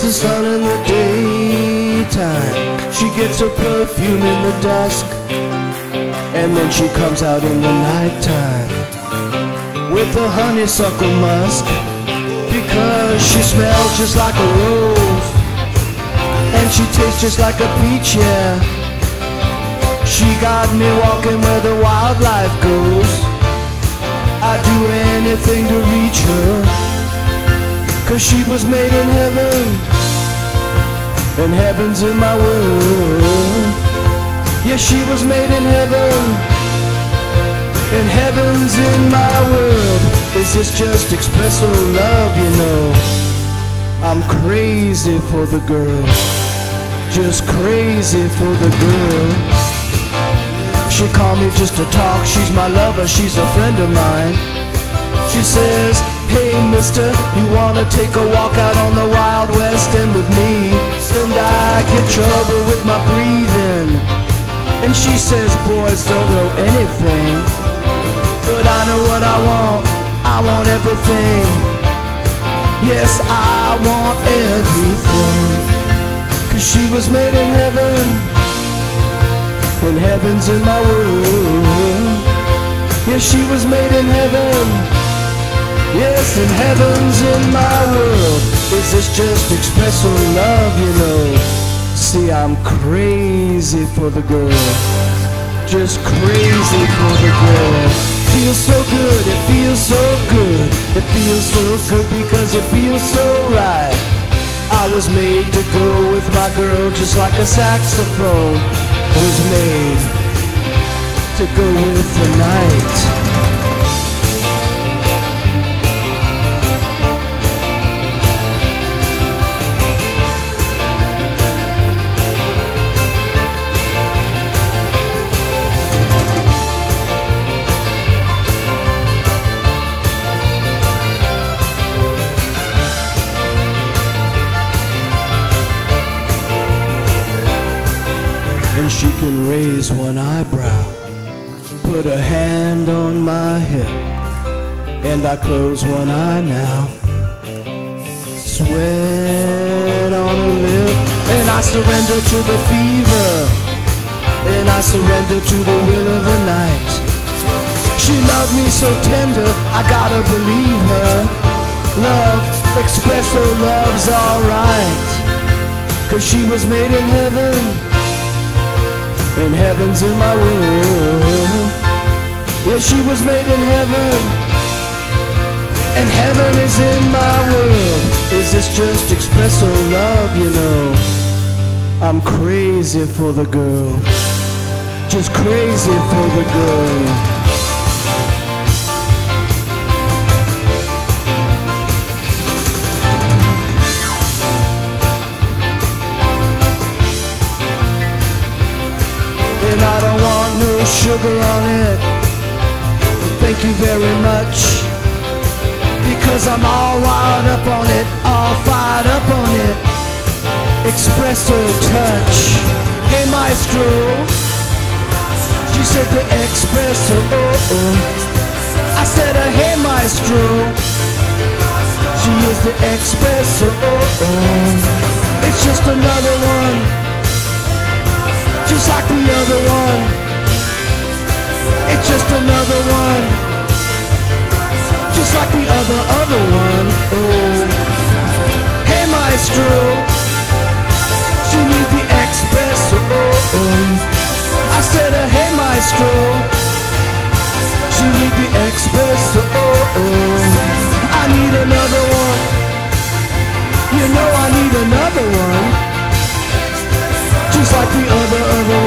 the sun in the daytime, she gets her perfume in the dusk, and then she comes out in the nighttime with the honeysuckle musk, because she smells just like a rose and she tastes just like a peach, yeah. She got me walking where the wildlife goes. I'd do anything to reach her, 'cause she was made in heaven, and heaven's in my world. Yeah, she was made in heaven, and heaven's in my world. Is this just espresso love, you know? I'm crazy for the girl, just crazy for the girl. She called me just to talk, she's my lover, she's a friend of mine. She says, hey mister, you wanna take a walk out on the Wild West End with me? And I get trouble with my breathing, and she says, boys don't know anything, but I know what I want everything. Yes, I want everything, 'cause she was made in heaven, and heaven's in my world. Yes, she was made in heaven, yes, and heaven's in my world. Is this just espresso love, you know? See, I'm crazy for the girl, just crazy for the girl. Feels so good, it feels so good, it feels so good because it feels so right. I was made to go with my girl just like a saxophone was made to go with the night. And she can raise one eyebrow, put a hand on my hip, and I close one eye now. Sweat on her lip, and I surrender to the fever, and I surrender to the will of the night. She loved me so tender, I gotta believe her. Love, espresso love's alright, 'cause she was made in heaven, and heaven's in my world. Yeah, she was made in heaven, and heaven is in my world. Is this just espresso love, you know? I'm crazy for the girl, just crazy for the girl. And I don't want no sugar on it, thank you very much, because I'm all wired up on it, all fired up on it. Espresso touch, hey maestro. She said the espresso, I said hey maestro. She is the espresso, it's just another one, just like the other one. It's just another one, just like the other one. Oh, hey maestro, she needs the espresso. I said hey maestro, she needs the espresso. I need another one, you know I need another one, just like the other one.